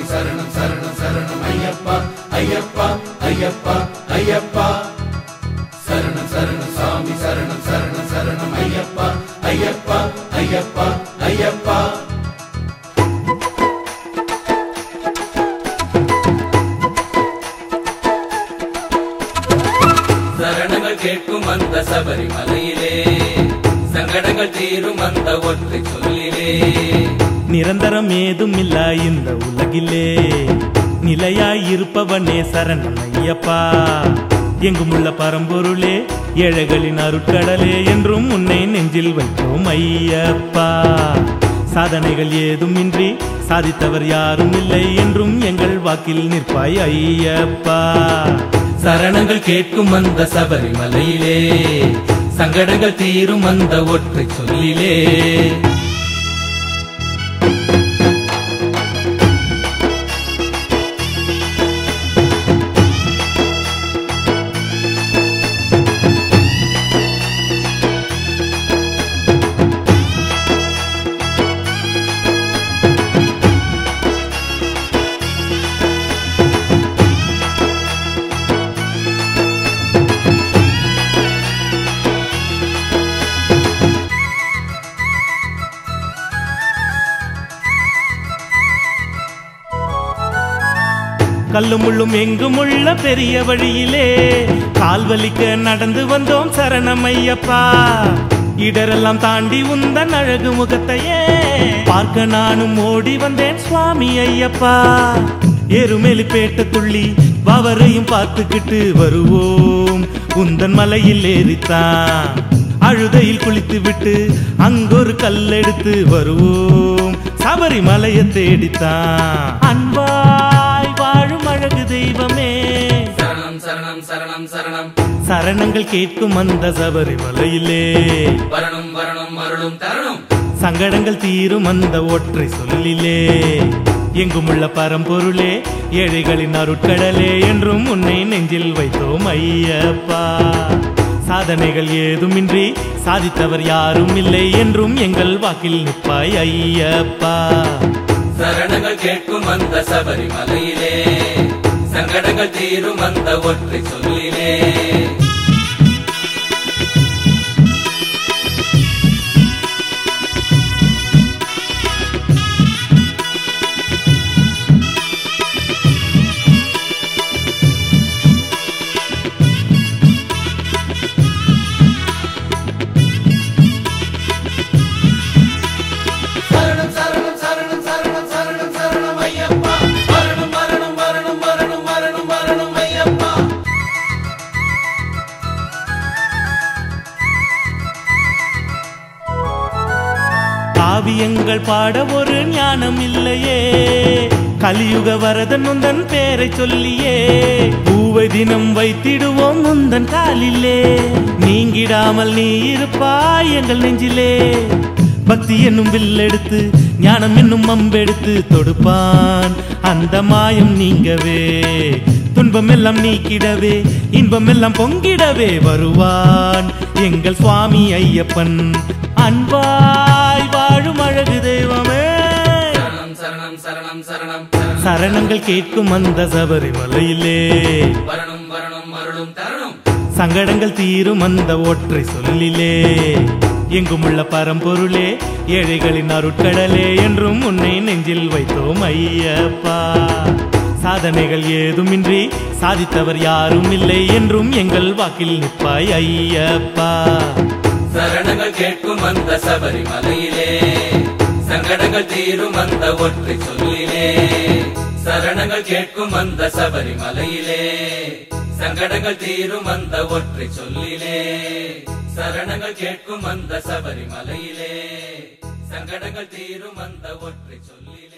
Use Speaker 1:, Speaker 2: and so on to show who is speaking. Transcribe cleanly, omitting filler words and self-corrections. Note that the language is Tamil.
Speaker 1: சரணம் சரணம் சரணம் ஐயப்பா ஐயப்பா ஐயப்பா ஐயப்பா சரணம் சரணம் சாமி சரணம் சரணம் சரணம் ஐயப்பா ஐயப்பா ஐயப்பா ஐயப்பா சரணங்கள் கேட்கும் அந்த சபரிமலையிலே சங்கடங்கள் தீரும் அந்த ஒற்றை சொல்லிலே
Speaker 2: நிரந்தரம் ஏதும் இல்ல இந்த உலகிலே நிலையாயிருப்பவனே சரணம் ஐயப்பா எங்குமுள்ள பரம்பொருளே ஏழைகளின் அருட்கடலே என்றும் உன்னை நெஞ்சில் வைத்தோம் ஐயப்பா சாதனைகள் ஏதும் இன்றி சாதித்தவர் யாரும் இல்லை என்றும் எங்கள் வாக்கில் நிற்பாய் ஐயப்பா சரணங்கள் கேட்கும் அந்த சபரிமலையிலே சங்கடங்கள் தீரும் அந்த ஒற்றை சொல்லிலே கல்லும் முள்ளும் எங்கும் உள்ள பெரிய வழியிலே கால்வலிக்க நடந்து வந்தோம் சரணம் ஐயப்பா இடரெல்லாம் தாண்டி உந்தன் அழகு முகத்தையே பார்க்க நானும் ஓடி வந்தேன் சுவாமி ஐயப்பா எருமேலி பேட்ட துள்ளி வவரையும் பார்த்துக்கிட்டு வருவோம் உந்தன் மலையில் ஏறித்தான் அழுதையில் குளித்து விட்டு அங்கொரு கல்லெடுத்து வருவோம் சபரிமலையை தேடித்தான் அன்பாய் வாழும் அழகு தெய்வமே
Speaker 1: சரணம் சரணம் சரணம் சரணம்
Speaker 2: சரணங்கள் கேட்கும் அந்த சபரிமலையிலே
Speaker 1: வரணும் வரணும் அருளும் தரணும்
Speaker 2: சங்கடங்கள் தீரும் அந்த ஒற்றை சொல்லிலே எங்குமுள்ள பரம்பொருளே ஏழைகளின் அருட்கடலே என்றும் உன்னை நெஞ்சில் வைத்தோம் ஐயப்பா சாதனைகள் ஏதுமின்றி சாதித்தவர் யாரும் இல்லை என்றும் எங்கள் வாக்கில் நிற்பாய் ஐயப்பா
Speaker 1: சரணங்கள் கேட்கும் அந்த சபரிமலையிலே சங்கடங்கள் தீரும் அந்த ஒற்றை சொல்லிலே
Speaker 2: காவியங்கள் பாட ஒரு ஞானம் இல்லையே கலியுக வரதன் உந்தன் பேரை சொல்லியே பூவை தினம் வைத்திடுவோம் உந்தன் காலிலே நீங்கிடாமல் நீ இருப்பாய் எங்கள் நெஞ்சிலே பக்தி என்னும் வில்லெடுத்து ஞானம் என்னும் அம்பெடுத்து தொடுப்பான் அந்த மாயம் நீங்கவே துன்பம் எல்லாம் நீக்கிடவே இன்பம் எல்லாம் பொங்கிடவே வருவான் எங்கள் சுவாமி ஐயப்பன் அன்பாய் வாழும் அழகு தெய்வமே
Speaker 1: சரணம் சரணம் சரணம்
Speaker 2: சரணங்கள் கேட்கும் அந்த சபரிமலையிலே
Speaker 1: வரணும் வரணும் அருளும் தரணும்
Speaker 2: சங்கடங்கள் தீரும் அந்த ஒற்றை சொல்லிலே எங்குமுள்ள பரம்பொருளே ஏழைகளின் அருட்கடலே என்றும் உன்னை நெஞ்சில் வைத்தோம் ஐயப்பா சாதனைகள் ஏதுமின்றி சாதித்தவர் யாரும் இல்லை என்றும் எங்கள் வாக்கில் நிற்பாய் ஐயப்பா
Speaker 1: சரணங்கள் கேட்கும் அந்த சபரிமலையிலே சங்கடங்கள் தீரும் அந்த ஒற்றை சொல்லிலே சரணங்கள் கேட்கும் அந்த சபரிமலையிலே சங்கடங்கள் தீரும் அந்த ஒற்றை சொல்லிலே சரணங்கள் கேட்கும் அந்த சபரிமலையிலே சங்கடங்கள் தீரும் அந்த ஒற்றை சொல்லிலே